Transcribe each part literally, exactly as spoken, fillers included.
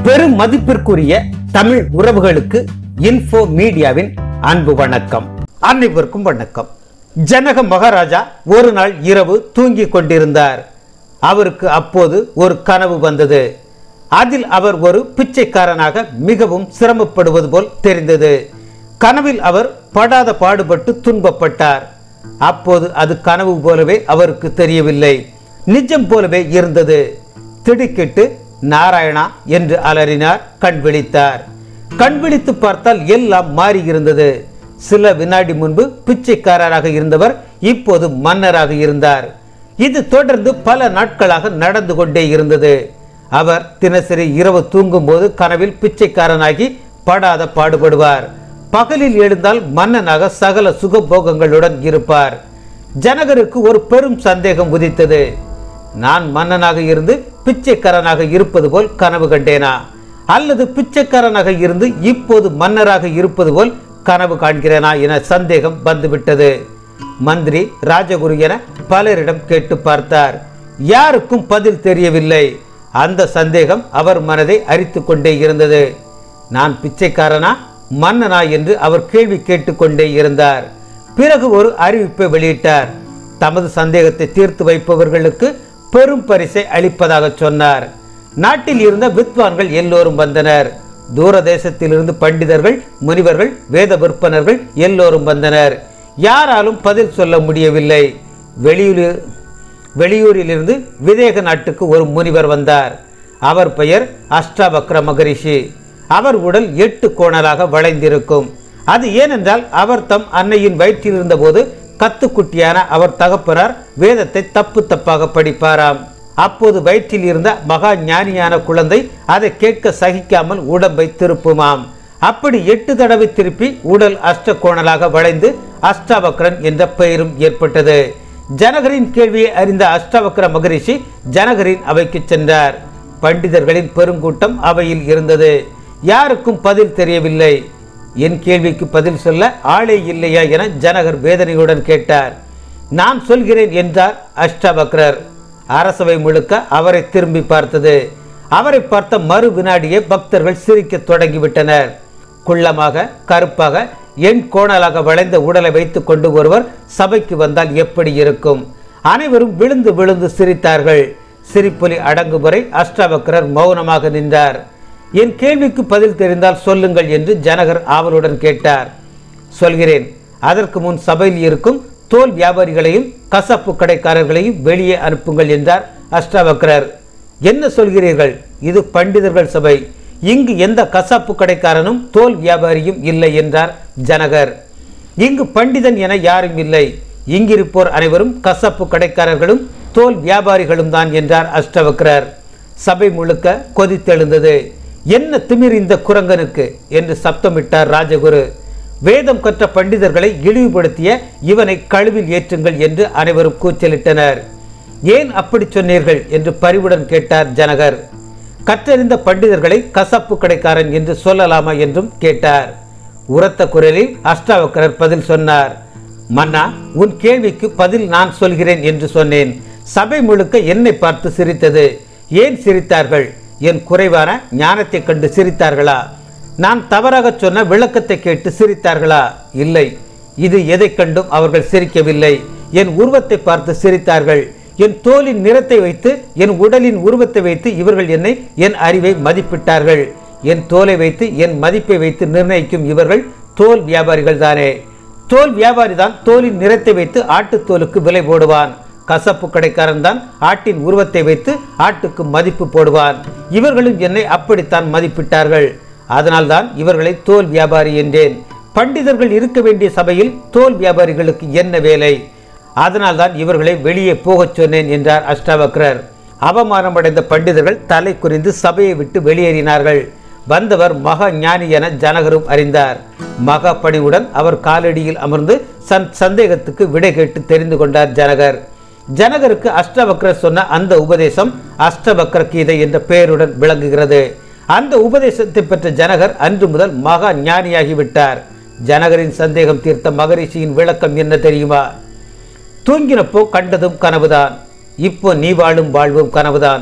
பெரும் மதிப்பிற்குரிய தமிழ் உறவுகளுக்கு இன்ஃபோ மீடியாவின் அன்பு வணக்கம். அனைவருக்கும் வணக்கம். ஜனக மகாராஜா ஒரு நாள் இரவு தூங்கிக் கொண்டிருந்தார். அவருக்கு அப்போது ஒரு கனவு வந்தது. அதில் அவர் ஒரு பிச்சைக்காரனாக மிகவும் சிரமப்படுவது போல் தெரிந்தது. கனவில் அவர் படாத பாடுபட்டு துன்பப்பட்டார். அப்போது அது கனவு போலவே அவருக்கு தெரியவில்லை, நிஜம் போலவே இருந்தது. திடுக்கிட்டு நாராயணா என்று அலறினார். கண் விழித்தார். கண் விழித்து பார்த்தால் எல்லாம் மாறி இருந்தது. சில வினாடி முன்பு பிச்சைக்காரராக இருந்தவர் இப்போது மன்னராக இருந்தார். இது தொடர்ந்து பல நாட்களாக நடந்து கொண்டே இருந்தது. அவர் தினசரி இரவு தூங்கும் போது கனவில் பிச்சைக்காரனாகி படாத பாடுபடுவார். பகலில் எழுந்தால் மன்னனாக சகல சுகபோகங்களுடன் இருப்பார். ஜனகருக்கு ஒரு பெரும் சந்தேகம் உதித்தது. நான் மன்னனாக இருந்து பிச்சைக்காரனாக இருப்பது போல் கனவு கண்டேனா, அல்லது பிச்சைக்காரனாக இருந்து இப்போது மன்னராக இருப்பது போல் கனவு காண்கிறேனா என சந்தேகம் வந்துவிட்டது. மந்திரி, ராஜகுரு என பலரிடம் கேட்டு பார்த்தார். யாருக்கும் பதில் தெரியவில்லை. அந்த சந்தேகம் அவர் மனதை அரித்து கொண்டே இருந்தது. நான் பிச்சைக்காரனா மன்னனா என்று அவர் கேள்வி கேட்டுக்கொண்டே இருந்தார். பிறகு ஒரு அறிவிப்பை வெளியிட்டார். தமது சந்தேகத்தை தீர்த்து வைப்பவர்களுக்கு பெரும் பரிசை அளிப்பதாக சொன்னார். நாட்டில் இருந்த வித்வான்கள் எல்லோரும் வந்தனர். தூர தேசத்திலிருந்து பண்டிதர்கள், முனிவர்கள், வேத விற்பனர்கள் எல்லோரும் வந்தனர். யாராலும் பதில் சொல்ல முடியவில்லை. வெளியூர் வெளியூரிலிருந்து விதேக நாட்டுக்கு ஒரு முனிவர் வந்தார். அவர் பெயர் அஷ்டாவக்ர மகரிஷி. அவர் உடல் எட்டு கோணலாக வளைந்திருக்கும். அது ஏனென்றால் அவர் தம் அன்னையின் வயிற்றில் இருந்த போது கத்துக்குட்டியான அவர் தகப்பனார் வேதத்தை தப்பு தப்பாக படிப்பாராம். அப்போது வயிற்றில் இருந்த மகா ஞானியான குழந்தை அதை கேட்க சகிக்காமல் உடம்பை திருப்புமாம். அப்படி எட்டு தடவை திருப்பி உடல் அஷ்ட கோணலாக வளைந்து அஷ்டாவக்ரன் என்ற பெயரும் ஏற்பட்டது. ஜனகரின் கேள்வியை அறிந்த அஷ்டாவக்ர மகரிஷி ஜனகரின் அவைக்கு சென்றார். பண்டிதர்களின் பெருங்கூட்டம் அவையில் இருந்தது. யாருக்கும் பதில் தெரியவில்லை. என் கேள்விக்கு பதில் சொல்ல ஆளே இல்லையா என ஜனகர் வேதனையுடன் கேட்டார். நான் சொல்கிறேன் என்றார் அஷ்டாவக்ரர். அரசவை முழுக்க அவரை திரும்பி பார்த்தது. அவரை பார்த்த மறு வினாடியே பக்தர்கள் சிரிக்க தொடங்கிவிட்டனர். குள்ளமாக கருப்பாக எண் கோணலாக வளைந்த உடலை வைத்துக் கொண்டு ஒருவர் சபைக்கு வந்தால் எப்படி இருக்கும்? அனைவரும் விழுந்து விழுந்து சிரித்தார்கள். சிரிப்பொலி அடங்கும் வரை அஷ்டாவக்ரர் மௌனமாக நின்றார். என் கேள்விக்கு பதில் தெரிந்தால் சொல்லுங்கள் என்று ஜனகர் ஆவலுடன் கேட்டார். சொல்கிறேன். அதற்கு முன் சபையில் இருக்கும் தோல் வியாபாரிகளையும் கசப்பு கடைக்காரர்களையும் வெளியே அனுப்புங்கள் என்றார் அஷ்டாவக்ரர். என்ன சொல்கிறீர்கள்? இது பண்டிதர்கள் சபை. இங்கு எந்த கசப்பு கடைக்காரனும் தோல் வியாபாரியும் இல்லை என்றார் ஜனகர். இங்கு பண்டிதன் என யாரும் இல்லை. இங்கிருப்போர் அனைவரும் கசப்பு கடைக்காரர்களும் தோல் வியாபாரிகளும் தான் என்றார் அஷ்டாவக்ரர். சபை முழுக்க கொதித்தெழுந்தது. என்ன திமிர் இந்த குரங்கனுக்கு என்று சப்தமிட்டார் ராஜகுரு. வேதம் கற்ற பண்டிதர்களை இழிவுபடுத்திய இவனை கழுவில் ஏற்றுங்கள் என்று அனைவரும் கூச்சலிட்டனர். ஏன் அப்படி சொன்னீர்கள் என்று பரிவுடன் கேட்டார் ஜனகர். கற்றறிந்த பண்டிதர்களை கசப்பு கடைக்காரன் என்று சொல்லலாமா என்றும் கேட்டார். உரத்த குரலில் அஷ்டாவக்ரர் பதில் சொன்னார். மன்னா, உன் கேள்விக்கு பதில் நான் சொல்கிறேன் என்று சொன்னேன். சபை முழுக்க என்னை பார்த்து சிரித்தது. ஏன் சிரித்தார்கள்? என் குறைவான ஞானத்தை கண்டு சிரித்தார்களா? நான் தவறாக சொன்ன விளக்கத்தை கேட்டு சிரித்தார்களா? இல்லை. இது எதை கண்டும் அவர்கள் சிரிக்கவில்லை. என் உருவத்தை பார்த்து சிரித்தார்கள். என் தோலின் நிறத்தை வைத்து, என் உடலின் உருவத்தை வைத்து இவர்கள் என்னை, என் அறிவை மதிப்பிட்டார்கள். என் தோலை வைத்து, என் மதிப்பை வைத்து நிர்ணயிக்கும் இவர்கள் தோல் வியாபாரிகள் தானே. தோல் வியாபாரி தான் தோலின் நிறத்தை வைத்து ஆட்டுத்தோலுக்கு விலை போடுவான். கசப்பு கடைக்காரன் தான் ஆட்டின் உருவத்தை வைத்து ஆட்டுக்கு மதிப்பு போடுவான். இவர்களும் என்னை அப்படித்தான் மதிப்பிட்டார்கள். அதனால்தான் இவர்களை தோல் வியாபாரி என்றேன். பண்டிதர்கள் இருக்க வேண்டிய சபையில் தோல் வியாபாரிகளுக்கு என்ன வேலை? அதனால்தான் இவர்களை வெளியே போகச் சொன்னேன் என்றார் அஷ்டாவக்ரர். அவமானமடைந்த பண்டிதர்கள் தலை குறிந்து சபையை விட்டு வெளியேறினார்கள். வந்தவர் மகா ஞானி என ஜனகரும் அறிந்தார். மகா பணிவுடன் அவர் காலடியில் அமர்ந்து சன் சந்தேகத்துக்கு விடை கேட்டு தெரிந்து கொண்டார் ஜனகர். ஜனகருக்கு அஷ்டாவக்ரர் சொன்ன அந்த உபதேசம் அஷ்டவக்ர கீதை என்ற பெயருடன் விளங்குகிறது. அந்த உபதேசத்தை பெற்ற ஜனகர் அன்று முதல் மகா ஞானியாகிவிட்டார். ஜனகரின் சந்தேகம் தீர்த்த மகரிஷியின் விளக்கம் என்ன தெரியுமா? தூங்கினப்போ கண்டதும் கனவுதான். இப்போ நீ வாழும் வாழ்வும் கனவுதான்.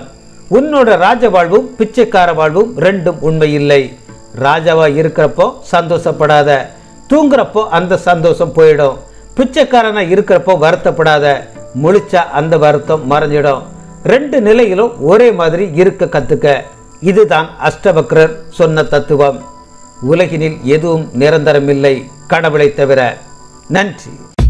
உன்னோட ராஜ வாழ்வும் பிச்சைக்கார வாழ்வும் ரெண்டும் உண்மை இல்லை. ராஜாவா இருக்கிறப்போ சந்தோஷப்படாத, தூங்குறப்போ அந்த சந்தோஷம் போயிடும். பிச்சைக்காரனா இருக்கிறப்போ வருத்தப்படாத, முழிச்சா அந்த வருத்தம் மறைஞ்சிடும். ரெண்டு நிலையிலும் ஒரே மாதிரி இருக்க கத்துக்க. இதுதான் அஷ்டவக்ரர் சொன்ன தத்துவம். உலகினில் எதுவும் நிரந்தரமில்லை கடவுளை தவிர. நன்றி.